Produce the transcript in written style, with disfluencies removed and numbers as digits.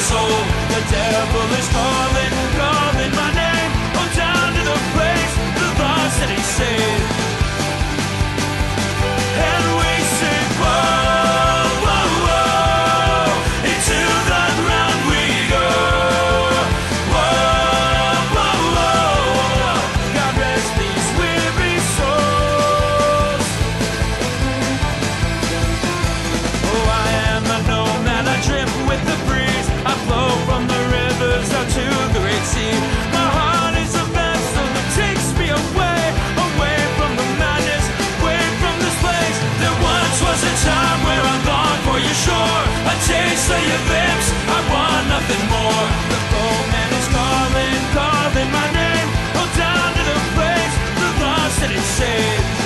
soul. The devil is calling, calling my name. Oh, down to the place, the lost that he saved. And we sing, whoa, whoa, whoa, into the ground we go. Whoa, whoa, whoa, God rest these weary souls. Oh, I am a nomad, I drift with the breeze. I flow from the rivers out to the great sea. My heart is a vessel that takes me away, away from the madness, away from this place. There once was a time where I longed for your shore, a taste of your lips, I want nothing more. The boatman is calling, calling my name. Oh, down to the place, the lost that it saved.